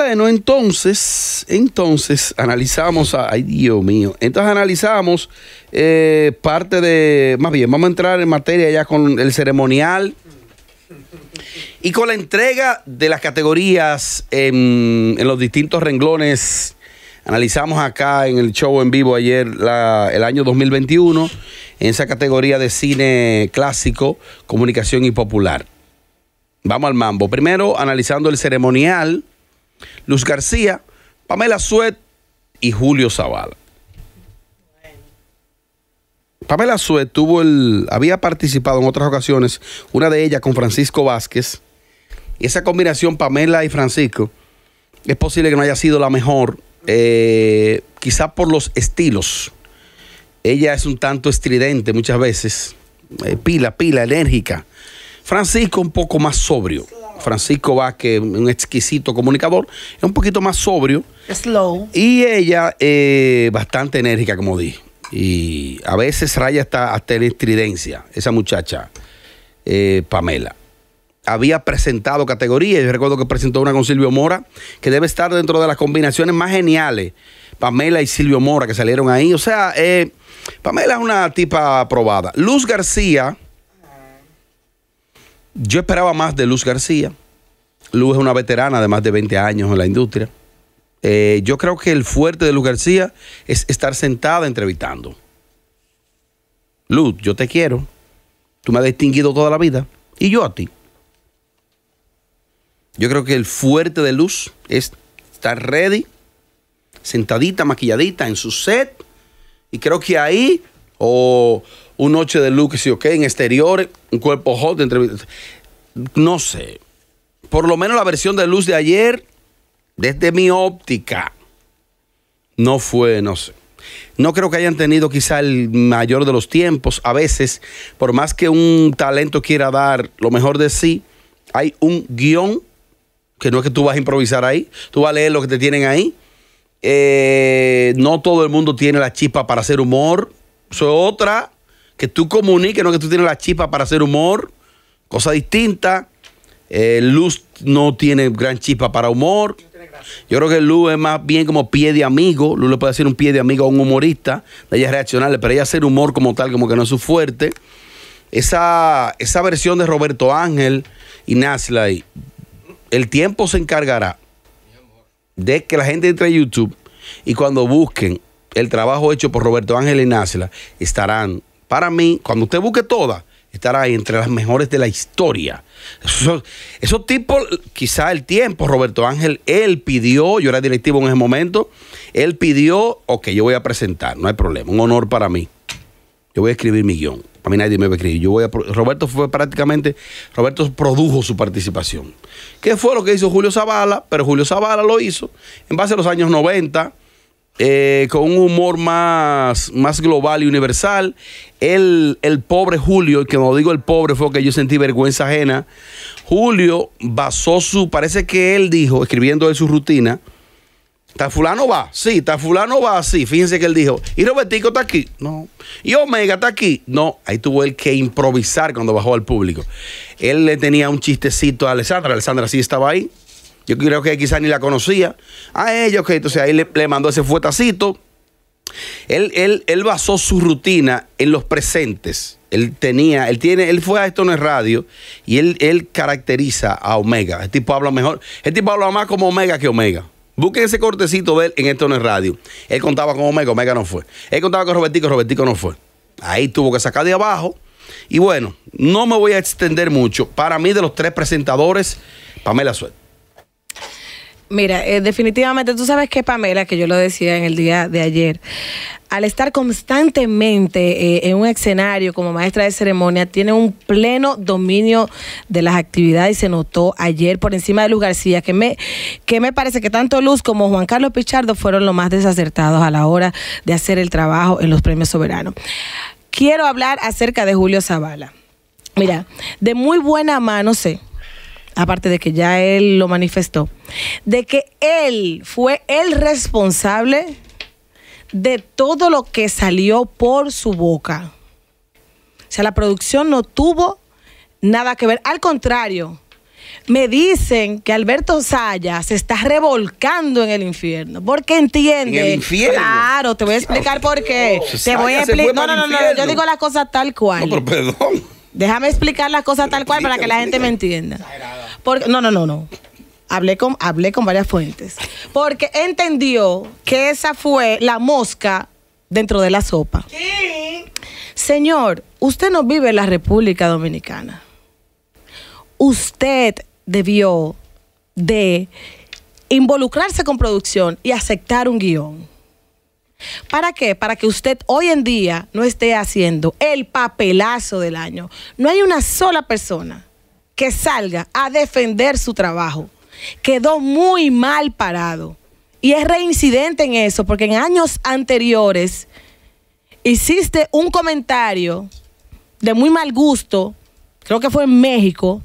bueno, entonces analizamos, ay Dios mío, entonces analizamos parte de, más bien, vamos a entrar en materia ya con el ceremonial y con la entrega de las categorías en los distintos renglones. Analizamos acá en el show en vivo ayer el año 2021 en esa categoría de cine clásico, comunicación y popular. Vamos al mambo. Primero, analizando el ceremonial, Luz García, Pamela Suet y Julio Zavala. Pamela Suet había participado en otras ocasiones, una de ellas con Francisco Vázquez. Y esa combinación, Pamela y Francisco, es posible que no haya sido la mejor, quizá por los estilos. Ella es un tanto estridente muchas veces, pila, enérgica. Francisco un poco más sobrio. Francisco Vázquez, un exquisito comunicador, es un poquito más sobrio. Slow. Y ella bastante enérgica, como dije. Y a veces raya hasta en estridencia, esa muchacha, Pamela. Había presentado categorías, yo recuerdo que presentó una con Silvio Mora, que debe estar dentro de las combinaciones más geniales. Pamela y Silvio Mora, que salieron ahí. O sea, Pamela es una tipa aprobada. Luz García, yo esperaba más de Luz García. Luz es una veterana de más de 20 años en la industria. Yo creo que el fuerte de Luz García es estar sentada entrevistando. Luz, yo te quiero. Tú me has distinguido toda la vida. Y yo a ti. Yo creo que el fuerte de Luz es estar ready, sentadita, maquilladita en su set. Y creo que ahí, o un noche de Luz, que sí, ok, en exteriores, un cuerpo hot, entrevista. No sé. Por lo menos la versión de Luz de ayer, desde mi óptica, no fue, no sé. No creo que hayan tenido quizá el mayor de los tiempos. A veces, por más que un talento quiera dar lo mejor de sí, hay un guión que no es que tú vas a improvisar ahí. Tú vas a leer lo que te tienen ahí. No todo el mundo tiene la chispa para hacer humor. Eso es otra. Que tú comuniques, no que tú tienes la chispa para hacer humor. Cosa distinta. Luz no tiene gran chispa para humor. Yo creo que Luz es más bien como pie de amigo. Luz le puede hacer un pie de amigo a un humorista. De ella reaccionarle, pero ella hacer humor como tal, como que no es su fuerte. Esa versión de Roberto Ángel y Nasley, el tiempo se encargará de que la gente entre a YouTube y cuando busquen el trabajo hecho por Roberto Ángel y Nasley, estarán, para mí, cuando usted busque todas, estará ahí entre las mejores de la historia. Esos tipos, quizá el tiempo, Roberto Ángel, él pidió, yo era directivo en ese momento, él pidió, ok, yo voy a presentar, no hay problema, un honor para mí. Yo voy a escribir mi guión. A mí nadie me va a escribir. Roberto produjo su participación. ¿Qué fue lo que hizo Julio Zavala? Pero Julio Zavala lo hizo en base a los años 90, con un humor más global y universal. El pobre Julio, y que no digo el pobre, fue que yo sentí vergüenza ajena. Julio basó parece que él dijo, escribiendo en su rutina, ¿tal fulano va? Sí, tal fulano va, sí. Fíjense que él dijo, ¿y Robertico está aquí? No. ¿Y Omega está aquí? No. Ahí tuvo él que improvisar cuando bajó al público. Él le tenía un chistecito a Alessandra. Alessandra sí estaba ahí. Yo creo que quizás ni la conocía. A ella, ok. Entonces ahí le mandó ese fuetacito. Él basó su rutina en los presentes. Él fue a Esto No Es Radio y él caracteriza a Omega. El tipo habla mejor. El tipo habla más como Omega que Omega. Busquen ese cortecito de él en Esto No Es Radio. Él contaba con Omega, Omega no fue. Él contaba con Robertico, Robertico no fue. Ahí tuvo que sacar de abajo. Y bueno, no me voy a extender mucho. Para mí, de los tres presentadores, Pamela Suet. Mira, definitivamente, tú sabes que Pamela, que yo lo decía en el día de ayer, al estar constantemente en un escenario como maestra de ceremonia, tiene un pleno dominio de las actividades y se notó ayer por encima de Luz García, que me parece que tanto Luz como Juan Carlos Pichardo fueron los más desacertados a la hora de hacer el trabajo en los Premios Soberanos. Quiero hablar acerca de Julio Zavala. Mira, de muy buena mano sé, aparte de que ya él lo manifestó, de que él fue el responsable de todo lo que salió por su boca. O sea, la producción no tuvo nada que ver. Al contrario, Me dicen que Alberto Saya se está revolcando en el infierno. Porque entiende. ¿En el infierno? Claro, te voy a explicar por qué. Te voy a explicar. No. Yo digo las cosas tal cual. No, pero perdón. Déjame explicar las cosas tal cual para que la gente me entienda. Porque, no. Hablé con varias fuentes. Porque entendió que esa fue la mosca dentro de la sopa. ¿Qué? Señor, usted no vive en la República Dominicana. Usted debió de involucrarse con producción y aceptar un guión. ¿Para qué? Para que usted hoy en día no esté haciendo el papelazo del año. No hay una sola persona que salga a defender su trabajo. Quedó muy mal parado. Y es reincidente en eso, porque en años anteriores hiciste un comentario de muy mal gusto, creo que fue en México,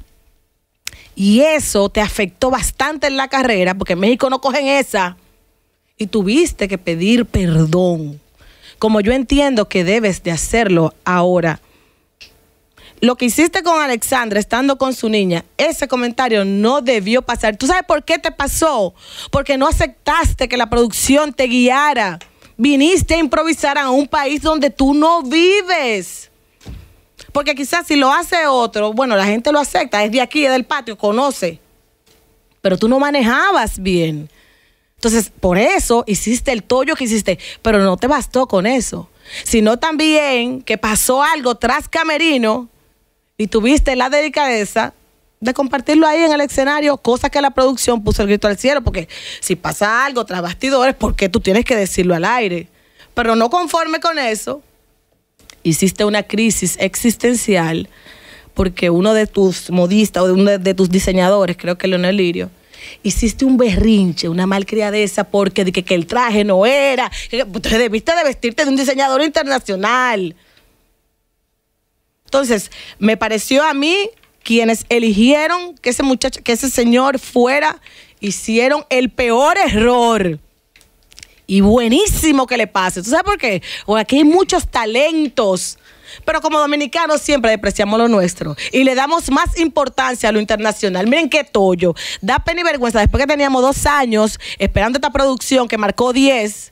y eso te afectó bastante en la carrera, porque en México no cogen esa, y tuviste que pedir perdón, como yo entiendo que debes de hacerlo ahora. Lo que hiciste con Alexandra estando con su niña, ese comentario no debió pasar. ¿Tú sabes por qué te pasó? Porque no aceptaste que la producción te guiara. Viniste a improvisar a un país donde tú no vives. Porque quizás si lo hace otro, bueno, la gente lo acepta, es de aquí, es del patio, conoce. Pero tú no manejabas bien. Entonces, por eso hiciste el tollo que hiciste, pero no te bastó con eso. Sino también que pasó algo tras camerino y tuviste la delicadeza de compartirlo ahí en el escenario, cosa que la producción puso el grito al cielo, porque si pasa algo tras bastidores, ¿por qué tú tienes que decirlo al aire? Pero no conforme con eso, hiciste una crisis existencial porque uno de tus modistas o uno de tus diseñadores, creo que Leonel Lirio, hiciste un berrinche, una malcriadeza porque de que el traje no era, que debiste de vestirte de un diseñador internacional. Entonces, me pareció a mí, quienes eligieron que ese muchacho, que ese señor fuera, hicieron el peor error. Y buenísimo que le pase. ¿Tú sabes por qué? Porque aquí hay muchos talentos. Pero como dominicanos siempre despreciamos lo nuestro. Y le damos más importancia a lo internacional. Miren qué tollo. Da pena y vergüenza. Después que teníamos 2 años esperando esta producción que marcó 10,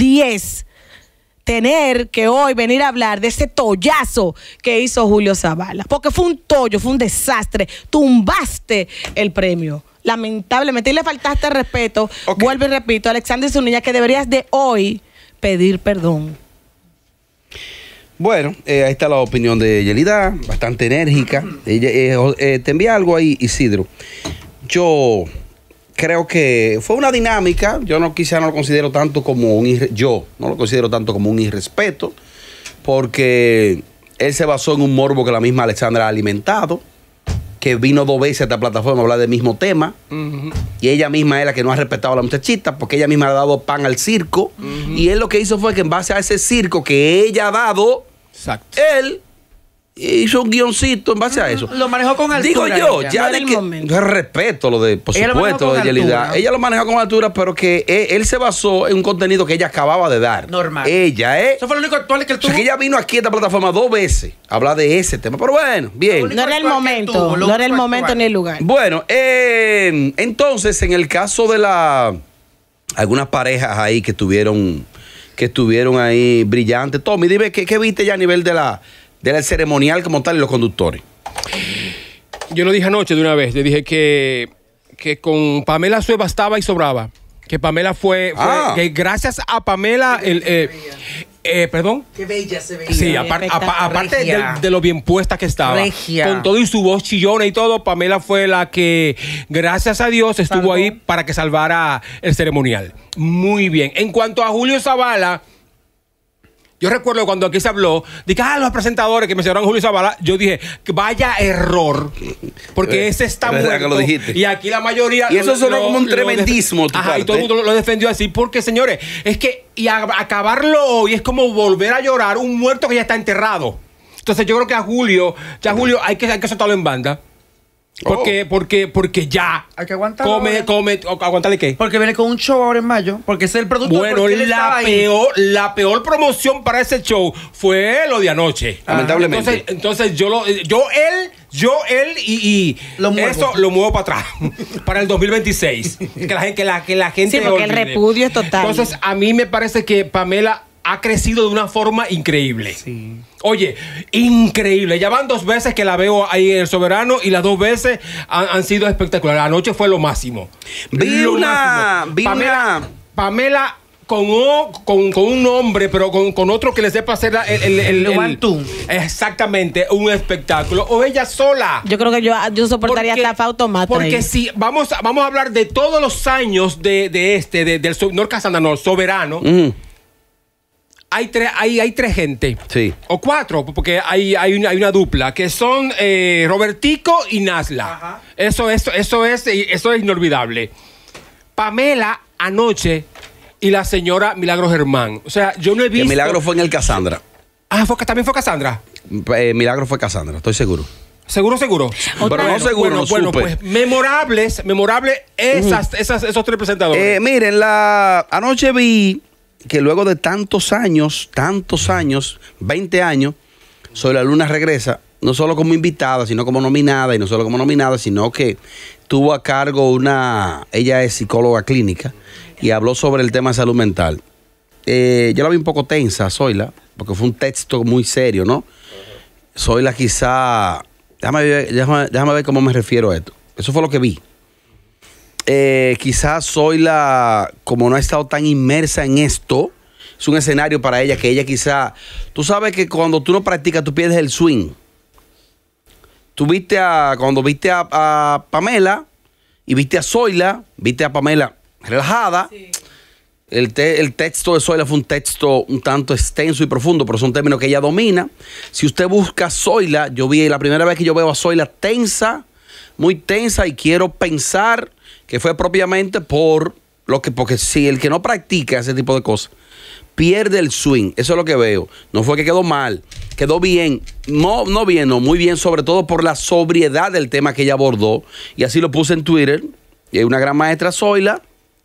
tener que hoy venir a hablar de ese tollazo que hizo Julio Zavala. Porque fue un tollo, fue un desastre. Tumbaste el premio. Lamentablemente, y le faltaste respeto. Okay. Vuelvo y repito, Alexandra y su niña, que deberías de hoy pedir perdón. Bueno, ahí está la opinión de Yelida, bastante enérgica. Te envía algo ahí, Isidro. Yo creo que fue una dinámica. Yo quizá no lo considero tanto como un irrespeto, porque él se basó en un morbo que la misma Alexandra ha alimentado, que vino 2 veces a esta plataforma a hablar del mismo tema, y ella misma es la que no ha respetado a la muchachita, porque ella misma le ha dado pan al circo, y él lo que hizo fue que en base a ese circo que ella ha dado, exacto, él hizo un guioncito en base a eso. Lo manejó con altura. Digo yo, ya de que yo respeto lo de, por supuesto, lo de Yelida. Ella lo manejó con altura, pero que él se basó en un contenido que ella acababa de dar. Normal. Eso fue lo único actual que él tuvo. O sea, que ella vino aquí a esta plataforma 2 veces a hablar de ese tema. Pero bueno, bien. No era el momento. No era el momento ni el lugar. Bueno, entonces, en el caso de algunas parejas ahí que estuvieron ahí brillantes. Tommy, dime, ¿qué viste ya a nivel del ceremonial como tal y los conductores? Yo lo dije anoche de una vez. Le dije que con Pamela se bastaba y sobraba. Que Pamela fue que gracias a Pamela perdón. Qué bella se veía. Sí, aparte de lo bien puesta que estaba. Regia. Con todo y su voz chillona y todo, Pamela fue la que, gracias a Dios, estuvo ahí para que salvara el ceremonial. Muy bien. En cuanto a Julio Zavala, yo recuerdo cuando aquí se habló, dije, los presentadores que mencionaron a Julio Zavala, yo dije, vaya error, porque ese está muerto. Que lo dijiste. Y aquí la mayoría... Y eso sonó como un tremendismo. Y todo el mundo lo defendió así, porque, señores, es que acabarlo hoy es como volver a llorar un muerto que ya está enterrado. Entonces yo creo que a Julio hay que soltarlo en banda. Porque ya. Hay que aguantarlo. ¿Aguantarle qué? Porque viene con un show ahora en mayo. Porque es el producto. Bueno, la peor promoción para ese show fue lo de anoche. Lamentablemente. Entonces él Él y eso lo muevo para atrás, para el 2026. Que la gente Sí, porque el olvide. repudio es total. Entonces, a mí me parece que Pamela ha crecido de una forma increíble. Sí. Oye, increíble. Ya van 2 veces que la veo ahí en El Soberano y las 2 veces han sido espectaculares. Anoche fue lo máximo. Pamela con un nombre, pero con otro que le sepa hacer el one two. Exactamente, un espectáculo. O ella sola. Yo creo que yo soportaría hasta Fausto Mata. Porque ahí. si vamos a hablar de todos los años del no Casandra, no, Soberano. Hay tres gente. Sí. O 4, porque hay una dupla, que son Robertico y Nasla. Ajá. Eso es inolvidable. Pamela anoche y la señora Milagro Germán. O sea, yo no he visto... Que Milagro fue en el Casandra. ¿También fue Casandra? Milagro fue Casandra, estoy seguro. ¿Seguro? Pero no seguro, no bueno, supe. pues memorables esos 3 presentadores. Miren, anoche vi que luego de tantos años, 20 años, Soy la Luna regresa, no solo como invitada, sino como nominada, y no solo como nominada, sino que tuvo a cargo ella es psicóloga clínica, y habló sobre el tema de salud mental. Yo la vi un poco tensa, Zoila, porque fue un texto muy serio, ¿no? Zoila quizá... Déjame ver cómo me refiero a esto. Eso fue lo que vi. Quizás Zoila, como no ha estado tan inmersa en esto, es un escenario para ella que ella quizá... Tú sabes que cuando tú no practicas, tú pierdes el swing. Cuando viste a Pamela y viste a Zoila, viste a Pamela relajada. Sí. El texto de Zoila fue un texto un tanto extenso y profundo, pero son términos que ella domina. Si usted busca a Zoila, yo vi la primera vez que yo veo a Zoila tensa, muy tensa, y quiero pensar que fue propiamente porque si el que no practica ese tipo de cosas pierde el swing. Eso es lo que veo. No fue que quedó mal, quedó bien. No, muy bien, sobre todo por la sobriedad del tema que ella abordó. Y así lo puse en Twitter. Y hay una gran maestra, Zoila,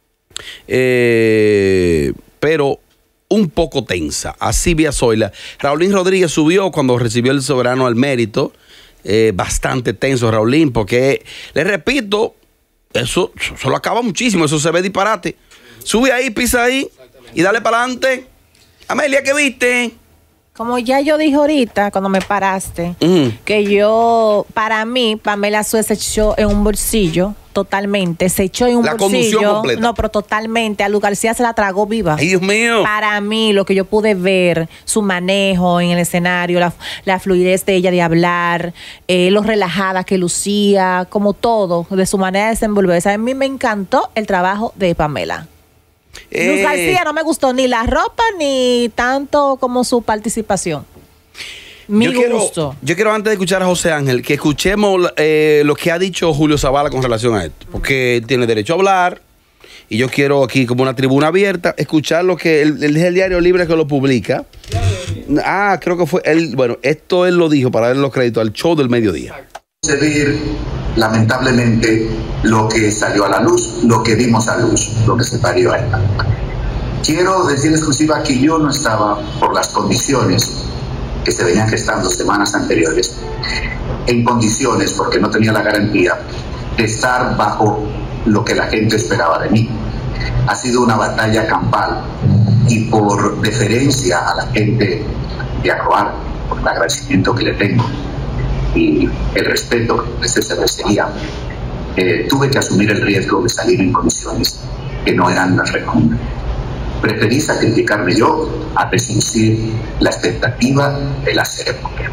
pero un poco tensa. Así vi a Zoila. Raulín Rodríguez subió cuando recibió el Soberano al Mérito. Bastante tenso, Raulín, porque, le repito, eso lo acaba muchísimo. Eso se ve disparate. Sube ahí, pisa ahí y dale para adelante. Amelia, ¿qué viste? Como ya yo dije ahorita, cuando me paraste, que para mí, Pamela Suez se echó en un bolsillo, totalmente. Se echó en un bolsillo. La conducción completa. No, pero totalmente. A Luz García se la tragó viva. ¡Ay, Dios mío! Para mí, lo que yo pude ver, su manejo en el escenario, la fluidez de ella de hablar, lo relajada que lucía, como todo, de su manera de desenvolverse. A mí me encantó el trabajo de Pamela. Luz García no me gustó ni la ropa ni tanto como su participación. Yo quiero antes de escuchar a José Ángel que escuchemos lo que ha dicho Julio Zavala con relación a esto, porque él tiene derecho a hablar y yo quiero aquí como una tribuna abierta escuchar lo que el Diario Libre que lo publica. Creo que fue él. Bueno, esto él lo dijo para darle los créditos al show del mediodía. Concebir lamentablemente lo que salió a la luz, lo que dimos a luz, lo que se parió a ella. Quiero decir exclusiva que yo no estaba, por las condiciones que se venían gestando semanas anteriores, en condiciones, porque no tenía la garantía de estar bajo lo que la gente esperaba de mí. Ha sido una batalla campal y por deferencia a la gente de Acroar, por el agradecimiento que le tengo y el respeto que se merecería, tuve que asumir el riesgo de salir en condiciones que no eran las recomendables. Preferí sacrificarme yo a resistir la expectativa de la ceremonia.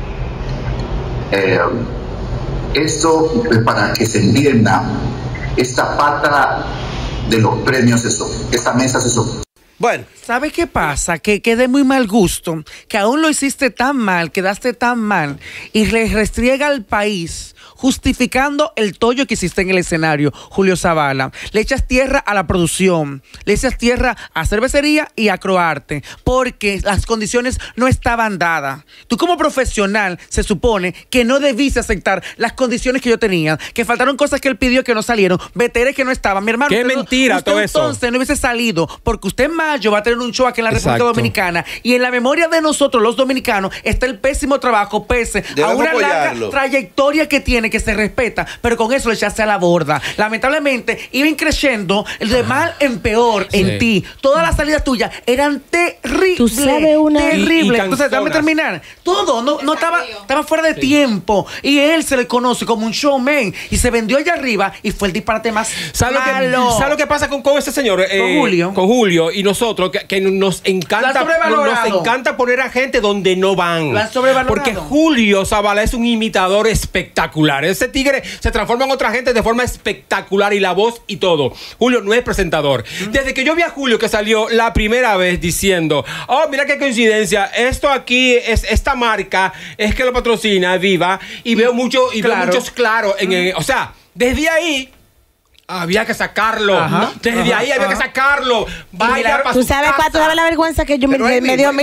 Esto, para que se entienda, esta pata de los premios, esta mesa se soporta. Bueno. ¿Sabes qué pasa? Que de muy mal gusto, que aún lo hiciste tan mal, quedaste tan mal, y le restriega al país justificando el tollo que hiciste en el escenario, Julio Zavala. Le echas tierra a la producción, le echas tierra a Cervecería y a Croarte, porque las condiciones no estaban dadas. Tú como profesional se supone que no debiste aceptar las condiciones que yo tenía, que faltaron cosas que él pidió que no salieron, veteres que no estaban. Mi hermano, ¡qué mentira todo eso! Entonces no hubiese salido porque usted es mayo va a tener un show aquí en la República Dominicana. Y en la memoria de nosotros, los dominicanos, está el pésimo trabajo, pese a una larga trayectoria que tiene, que se respeta, pero con eso le echaste a la borda. Lamentablemente, iban creciendo de mal en peor en ti. Todas las salidas tuyas eran terribles. Tú sabes terribles. Entonces, déjame terminar. Todo, no estaba fuera de tiempo. Y él se le conoce como un showman. Y se vendió allá arriba y fue el disparate más malo. ¿Sabes lo que pasa con ese señor? Con Julio y nosotros, que nos encanta poner a gente donde no van. Porque Julio Zavala es un imitador espectacular. Ese tigre se transforma en otra gente de forma espectacular, y la voz y todo. Julio no es presentador. Desde que yo vi a Julio, que salió la primera vez diciendo, oh, mira qué coincidencia, esto aquí es esta marca, es que lo patrocina Viva, y veo muchos claros. O sea, desde ahí había que sacarlo. Desde ahí había que sacarlo. Vaya para ¿Tú sabes la vergüenza que yo me dio?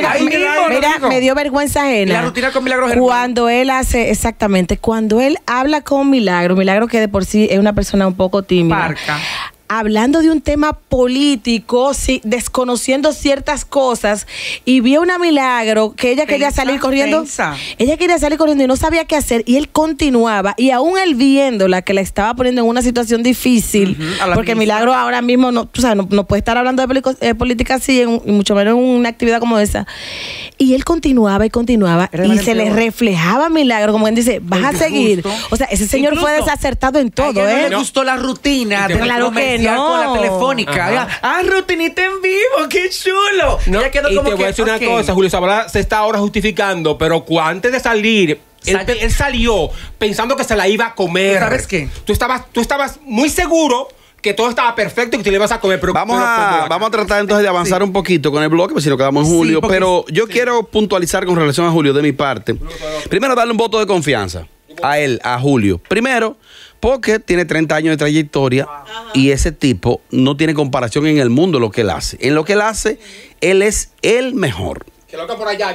Me dio vergüenza ajena. La rutina con Milagro cuando él hace, exactamente, cuando él habla con Milagro que de por sí es una persona un poco tímida. Parca. Hablando de un tema político, sí, desconociendo ciertas cosas, y vio una Milagro que ella quería salir corriendo. Ella quería salir corriendo y no sabía qué hacer, y él continuaba, y aún él viéndola que la estaba poniendo en una situación difícil, porque Milagro ahora mismo no puede estar hablando de política así, y mucho menos en una actividad como esa. Y él continuaba y se le reflejaba a Milagro, como él dice, vas a seguir. O sea, ese señor fue desacertado en todo. A él no le gustó la rutina de claro que con la telefónica. Rutinita en vivo, qué chulo. No, y te voy a decir una cosa, Julio Zavala se está ahora justificando, pero antes de salir, él salió pensando que se la iba a comer. ¿Sabes qué? Tú estabas muy seguro que todo estaba perfecto y que te le ibas a comer. Pero vamos a tratar entonces de avanzar un poquito con el bloque, porque si no quedamos en Julio. Pero yo quiero puntualizar con relación a Julio de mi parte. Primero, darle un voto de confianza a él, a Julio. Primero, porque tiene 30 años de trayectoria y ese tipo no tiene comparación en el mundo lo que él hace. En lo que él hace, él es el mejor. Que lo por allá.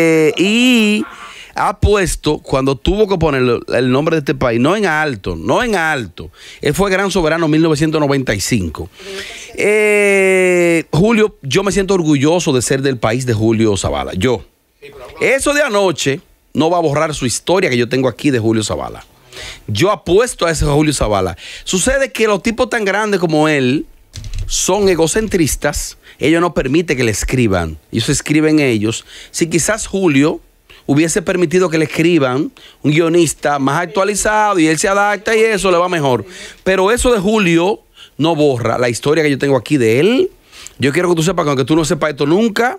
Y ha puesto, cuando tuvo que poner el nombre de este país, no en alto. Él fue Gran Soberano en 1995. Julio, yo me siento orgulloso de ser del país de Julio Zavala. Eso de anoche no va a borrar su historia que yo tengo aquí de Julio Zavala. Yo apuesto a ese Julio Zavala. Sucede que los tipos tan grandes como él son egocentristas. Ellos no permiten que le escriban. Ellos escriben ellos. Si quizás Julio hubiese permitido que le escriban un guionista más actualizado y él se adapta y eso le va mejor. Pero eso de Julio no borra la historia que yo tengo aquí de él. Yo quiero que tú sepas que aunque tú no sepas esto nunca,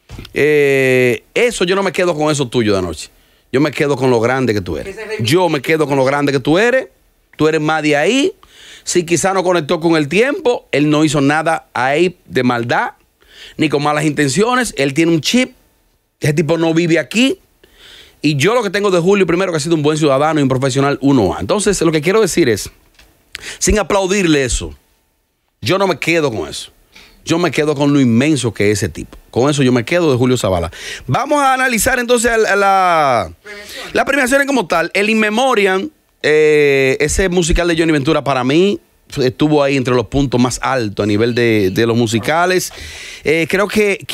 eso yo no me quedo con eso tuyo de anoche. Yo me quedo con lo grande que tú eres. Yo me quedo con lo grande que tú eres. Tú eres más de ahí. Si quizá no conectó con el tiempo, él no hizo nada ahí de maldad, ni con malas intenciones. Él tiene un chip. Ese tipo no vive aquí. Y yo lo que tengo de Julio, primero, que ha sido un buen ciudadano y un profesional 1A. Entonces, lo que quiero decir es, sin aplaudirle eso, yo no me quedo con eso. Yo me quedo con lo inmenso que es ese tipo. Con eso yo me quedo de Julio Zavala. Vamos a analizar entonces la premiación como tal. El In Memoriam, ese musical de Johnny Ventura, para mí estuvo ahí entre los puntos más altos a nivel de los musicales. Creo que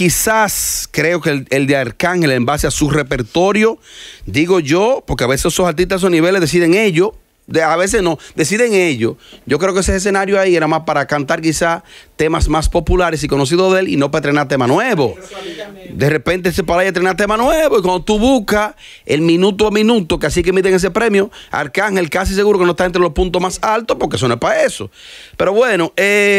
el de Arcángel, en base a su repertorio, digo yo, porque a veces esos artistas a esos niveles deciden ellos. A veces no, deciden ellos. Yo creo que ese escenario ahí era más para cantar quizá temas más populares y conocidos de él y no para estrenar tema nuevo. De repente se para ahí a estrenar tema nuevo y cuando tú buscas el minuto a minuto, que así que emiten ese premio, Arcángel casi seguro que no está entre los puntos más altos porque eso no es para eso. Pero bueno,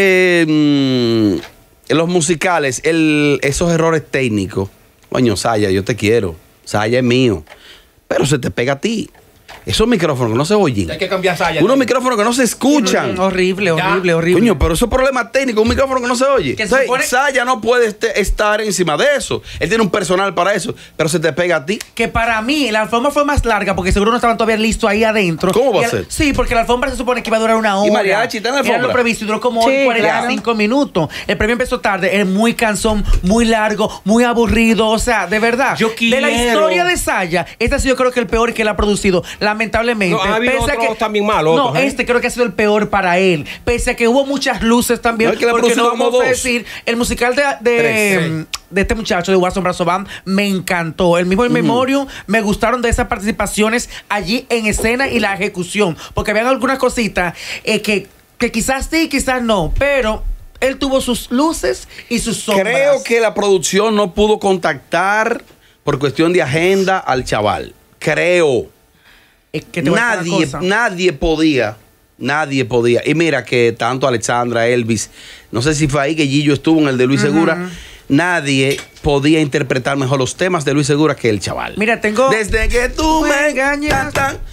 en los musicales, esos errores técnicos, coño, Saya, yo te quiero, Saya es mío, pero se te pega a ti. Esos micrófonos que no se oyen. Hay que cambiar Saya. Unos micrófonos que no se escuchan. Horrible. Coño, pero eso es problema técnico, un micrófono que no se oye. Saya no puede estar encima de eso. Él tiene un personal para eso, pero se te pega a ti. Que para mí la alfombra fue más larga porque seguro no estaban todavía listos ahí adentro. ¿Cómo va a ser? Sí, porque la alfombra se supone que iba a durar una hora. ¿Y mariachi está en la alfombra? Era lo previsto y duró como 45 minutos. El premio empezó tarde, es muy cansón, muy largo, muy aburrido. O sea, de verdad. Yo quiero. De la historia de Saya, este ha sido, yo creo que el peor que él ha producido. Lamentablemente. No, ha habido otros también malos. No, creo que ha sido el peor para él. Pese a que hubo muchas luces también. No, es que porque no vamos como a decir, el musical de este muchacho de Watson Brazo Band me encantó. El mismo In Memoriam, me gustaron de esas participaciones allí en escena y la ejecución. Porque habían algunas cositas que quizás sí, quizás no, pero él tuvo sus luces y sus sombras. Creo que la producción no pudo contactar por cuestión de agenda al chaval. Creo. Nadie podía. Y mira que tanto Alexandra, Elvis, no sé si fue ahí que Gillo estuvo en el de Luis Segura. Nadie podía interpretar mejor los temas de Luis Segura que el chaval. Mira, tengo... Desde que tú me engañas.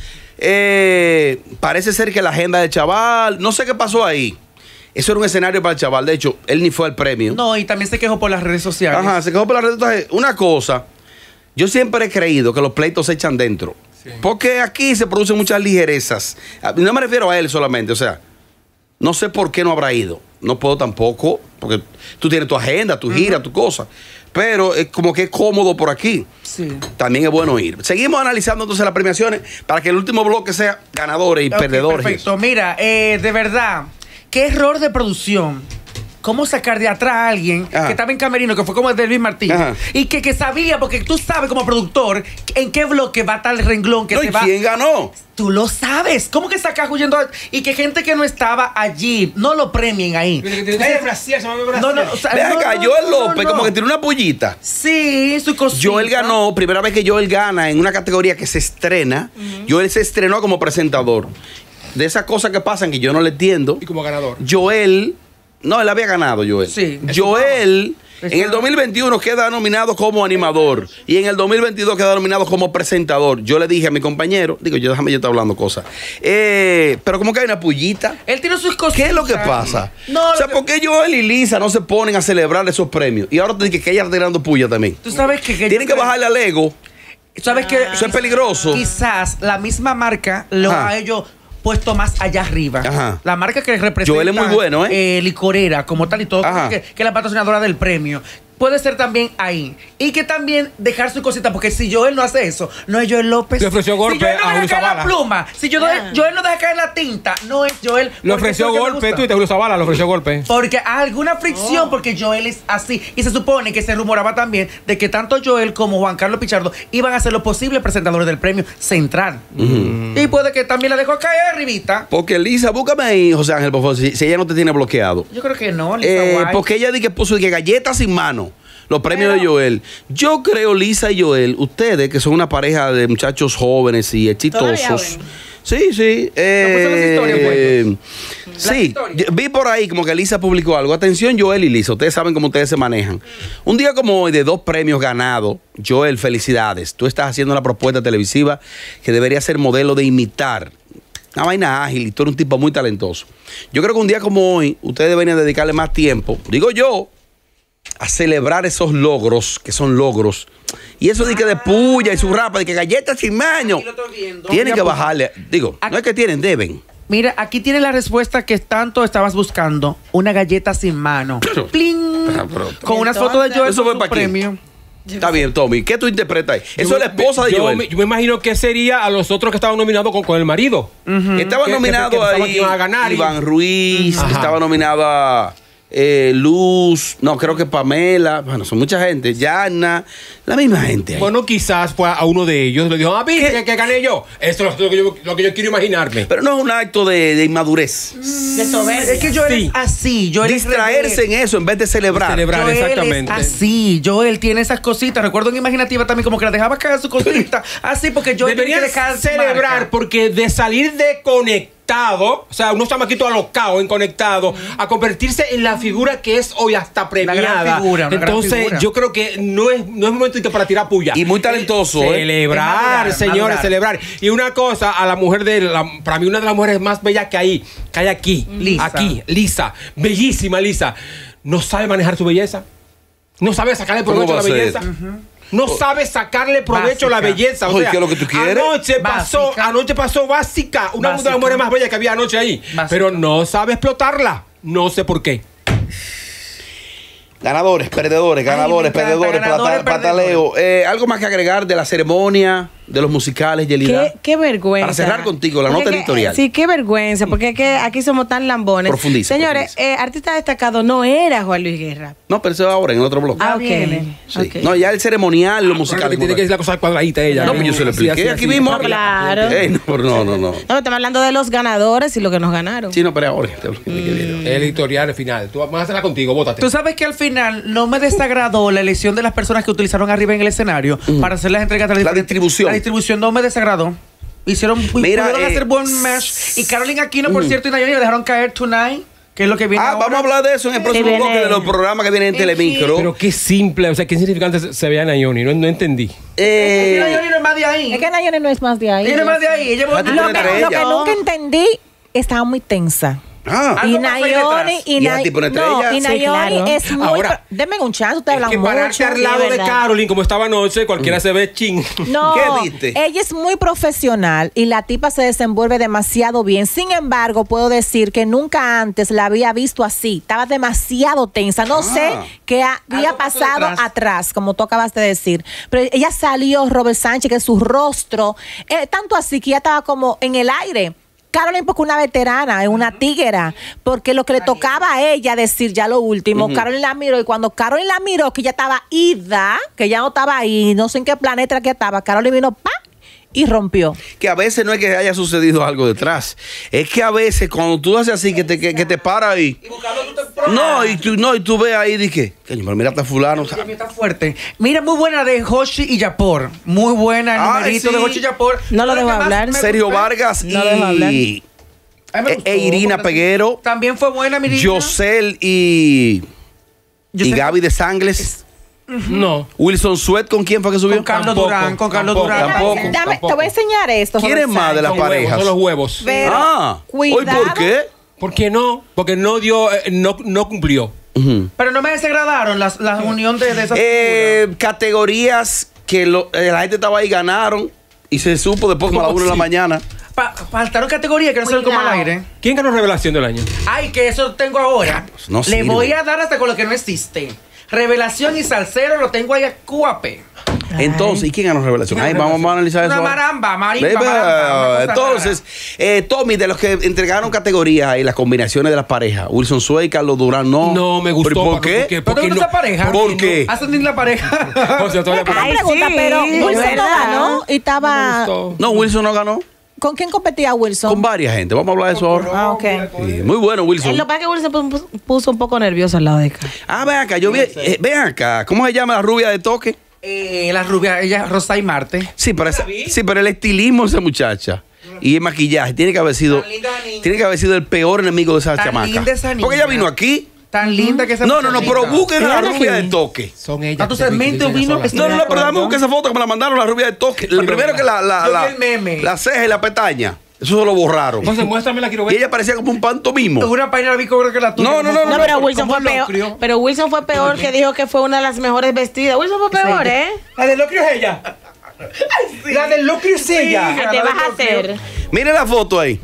Parece ser que la agenda del chaval, no sé qué pasó ahí. Eso era un escenario para el chaval. De hecho, él ni fue al premio. No, y también se quejó por las redes sociales. Ajá, se quejó por las redes sociales. Una cosa, yo siempre he creído que los pleitos se echan dentro. Sí. Porque aquí se producen muchas ligerezas. No me refiero a él solamente, o sea, no sé por qué no habrá ido. No puedo tampoco, porque tú tienes tu agenda, tu gira, tu cosa. Pero es como que es cómodo por aquí. Sí. También es bueno ir. Seguimos analizando entonces las premiaciones para que el último bloque sea ganadores y perdedores. Perfecto. Mira, de verdad, qué error de producción. ¿Cómo sacar de atrás a alguien que estaba en camerino, que fue como el de Luis Martínez? Y que sabía, porque tú sabes como productor en qué bloque va a estar el renglón que se va. ¿Quién ganó? Tú lo sabes. ¿Cómo que sacas huyendo? Y que gente que no estaba allí no lo premien ahí. Joel López como que tiene una pollita. Sí, su cosita. Joel ganó, primera vez que Joel gana en una categoría que se estrena. Joel se estrenó como presentador. De esas cosas que pasan que yo no le entiendo. Y como ganador. Joel... No, él había ganado, Joel. Sí. Joel en el 2021 queda nominado como animador y en el 2022 queda nominado como presentador. Yo le dije a mi compañero, déjame yo estar hablando cosas. Pero como que hay una pullita. Él tiene sus cosas. ¿Qué es lo que pasa? No, o sea, ¿por qué Joel y Lisa no se ponen a celebrar esos premios? Y ahora te dije que ella está tirando puya también. Tú sabes que tienen que bajarle al ego. ¿Sabes que eso es peligroso? Quizás la misma marca lo ha ellos puesto más allá arriba. Ajá. La marca que representa Joel es muy bueno, licorera, como tal y todo, que es la patrocinadora del premio. Puede ser también ahí. Y que también dejar su cosita, porque si Joel no hace eso, no es Joel López. Le ofreció golpe si Joel no a deja caer la pluma, si Joel no deja caer la tinta, no es Joel. Le ofreció golpe, tú y te Julio Zavala le ofreció golpe. Porque alguna fricción, porque Joel es así. Y se supone que se rumoraba también de que tanto Joel como Juan Carlos Pichardo iban a ser los posibles presentadores del premio central. Y puede que también la dejó caer arribita. Porque Lisa, búscame ahí, José Ángel, por favor, si ella no te tiene bloqueado. Yo creo que no, Lisa. Porque ella dice que puso que galletas sin mano. Los premios de Joel. Yo creo, Lisa y Joel, ustedes que son una pareja de muchachos jóvenes y exitosos. Sí. Sí, vi por ahí como que Lisa publicó algo. Atención, Joel y Lisa, ustedes saben cómo ustedes se manejan. Un día como hoy, de 2 premios ganados, Joel, felicidades. Tú estás haciendo una propuesta televisiva que debería ser modelo de imitar. Una vaina ágil y tú eres un tipo muy talentoso. Yo creo que un día como hoy, ustedes deberían dedicarle más tiempo, digo yo, a celebrar esos logros, que son logros. Y eso de que de puya y su rapa, de que galletas sin maño. Tienen que bajarle. Digo, no es que tienen, deben. Mira, aquí tiene la respuesta que tanto estabas buscando. Una galleta sin mano. ¡Pling! Con unas fotos de Joel eso fue para premio. Está bien, Tommy. ¿Qué tú interpretas ahí? Eso es la esposa de Joel. Yo me imagino que sería a los otros que estaban nominados con el marido. Estaba nominado ahí Iván Ruiz. Estaba nominado a Luz, no, creo que Pamela, bueno, son mucha gente, Yana, la misma gente ahí. Bueno, quizás fue a uno de ellos, le dijo, ¿viste que gané yo? Esto es lo que yo quiero imaginarme. Pero no es un acto de inmadurez. De soberbia. Es que Joel es así. Joel distraerse en eso en vez de celebrar. Celebrar, Joel exactamente. Es así, Joel tiene esas cositas. Recuerdo en Imaginativa también como que la dejaba caer su cosita. Así, porque Joel debería dejar celebrar, porque de salir de conectado, o sea, unos chamaquitos alocados, inconectados, a convertirse en la figura que es hoy hasta premiada. Entonces, yo creo que no es momento para tirar puya. Y muy talentoso, celebrar, señores, celebrar. Y una cosa, a la mujer para mí una de las mujeres más bellas que hay aquí, Lisa, bellísima Lisa, no sabe manejar su belleza, no sabe sacarle provecho a la belleza. No sabe sacarle provecho a la belleza. O sea, ¿qué es lo que tú quieres? Anoche pasó básica. Una de las mujeres más bellas que había anoche ahí. Pero no sabe explotarla. No sé por qué. Ganadores, perdedores, pataleo. ¿Algo más que agregar de la ceremonia? de los musicales, Yelida? Qué vergüenza. Para cerrar contigo, la nota editorial. Sí, qué vergüenza, porque es que aquí somos tan lambones. Profundiza. Señores, artista destacado no era Juan Luis Guerra. No, pero eso va ahora en otro blog. Ah, ok. Sí. Ok. No, ya el ceremonial, los musicales. Tiene que decir la cosa cuadradita ella. No, pues yo se lo expliqué aquí mismo. No, claro. No. No, estamos hablando de los ganadores y lo que nos ganaron. Sí, no, pero ahora. El editorial final. Tú vas a hacerla contigo, bótate. Tú sabes que al final no me desagradó la elección de las personas que utilizaron arriba en el escenario para hacer las entregas de La distribución. La distribución no me desagradó. Pudieron hacer buen match. Y Carolina Aquino, por cierto, y Nayoni le dejaron caer Tonight, que es lo que viene ahora. Vamos a hablar de eso en el próximo bloque de los programas que vienen en Telemicro. Pero qué simple, o sea, qué insignificante se veía Nayoni. No entendí. Nayoni no es más de ahí. Es que Nayoni no es más de ahí. Ella no es más de ahí. Ella Lo que nunca entendí, estaba muy tensa. Algo más ahí detrás. Y Nayoni es muy... Ahora, denme un chance, ustedes hablan que mucho. pararte al lado de Carolyn, como estaba anoche, cualquiera se ve ching. No, ¿Qué viste? ella es muy profesional y la tipa se desenvuelve demasiado bien. Sin embargo, puedo decir que nunca antes la había visto así. Estaba demasiado tensa. No sé qué había pasado atrás, como tú acabas de decir. Pero ella salió, Robert Sánchez, que su rostro, tanto así que ella estaba como en el aire. Carolyn, porque una veterana, es una tiguera, porque lo que le tocaba a ella decir ya lo último, Carolyn la miró, y cuando Carolyn la miró, que ya estaba ida, que ya no estaba ahí, no sé en qué planeta que estaba, Carolyn vino, ¡pa! Y rompió. Que a veces no es que haya sucedido algo detrás. Es que a veces cuando tú haces así, que te para ahí. Y tú ves ahí y dices, pero mira, está fulano. Está fuerte. Mira, muy buena de Hoshi y Yapor. Muy buena el numerito de Hoshi y Yapor. No lo dejo hablar. Sergio Vargas no lo dejo hablar. y Irina Peguero. También fue buena, Mirina. Yosel y Gaby de Sangles. No. Wilson Sweat, ¿con quién fue que subió? Con Carlos Durán. Tampoco. Te voy a enseñar esto. ¿Quién es más de las parejas? Son los huevos. Pero, ¿Hoy por qué? ¿Por qué no? Porque no dio, no cumplió. Pero no me desagradaron la unión de esas figuras. Categorías que la gente estaba ahí, ganaron y se supo después como a las 1 de la mañana. Faltaron categorías que no se ven como al aire. ¿Quién ganó Revelación del año? Ay, que eso tengo ahora. Pues no Le sirve. voy a dar hasta con lo que no existe. Revelación y Salsero lo tengo ahí a QAP. Entonces, ¿y quién ganó Revelación? Ahí vamos a analizar eso. Una maramba. Entonces, Tommy, de los que entregaron categorías ahí, las combinaciones de las parejas, Wilson Sweat y Carlos Durán, no. No me gustó. ¿Por qué? ¿Pero te gusta esa pareja? ¿Por qué? ¿Hacen ni la pareja? O sea, todavía Una pregunta, sí, pero Wilson no ¿verdad? ganó y estaba... No, Wilson no ganó. ¿Con quién competía Wilson? Con varias gente. Vamos a hablar de eso ahora. Ah, ok. Sí, muy bueno, Wilson. Lo que pasa es que Wilson se puso un poco nervioso al lado de acá. Ven acá, ven acá. ¿Cómo se llama la rubia de toque? La rubia, ella, Rosa y Marte. Sí, pero el estilismo de esa muchacha y el maquillaje tiene que haber sido el peor enemigo de esa Tan chamaca. linda esa niña. Porque ella vino aquí. Tan linda que esa No, muchachita. pero busquen a la Claro rubia que- de toque. Son ellas. A tu segmento vino que No, pero dame buscar esa foto que me la mandaron la rubia de toque. Lo primero que Yo vi el meme. la ceja y la pestaña. Eso se lo borraron. Entonces, muéstramela, quiero Y ver. ella parecía como un pantomimo. Una página la vi cobra que la tuya. No, No, pero Wilson fue ¿Cómo peor. locrio? Pero Wilson fue peor, que dijo que fue una de las mejores vestidas. Wilson fue peor, ¿eh? La del locrio es ella. La del locrio es ella. ¿Qué te vas a hacer? Mire la foto ahí.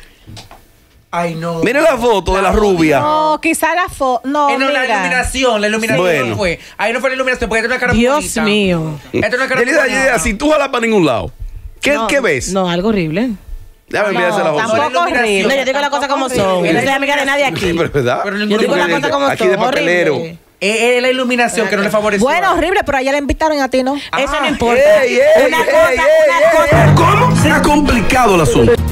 Ay, no. Mire la foto de la rubia. No, quizá la foto. No, No, la mira. iluminación Bueno. no fue. Ahí no fue la iluminación, porque esta es una cara Dios bonita. mío. Esta es una cara Yelida, si tú jalas para ningún lado, ¿qué ves? No, algo horrible. Déjame enviarse la foto. tampoco No, la horrible. No, yo digo las cosas como son. Yo no soy amiga de nadie aquí. Sí, pero es verdad. Pero Yo digo las cosas como Aquí son. de papelero. Horrible. Es la iluminación que no le favoreció. Bueno, horrible, pero allá le invitaron y a ti no. Eso no importa. Una cosa. ¿Cómo? Se ha complicado el asunto.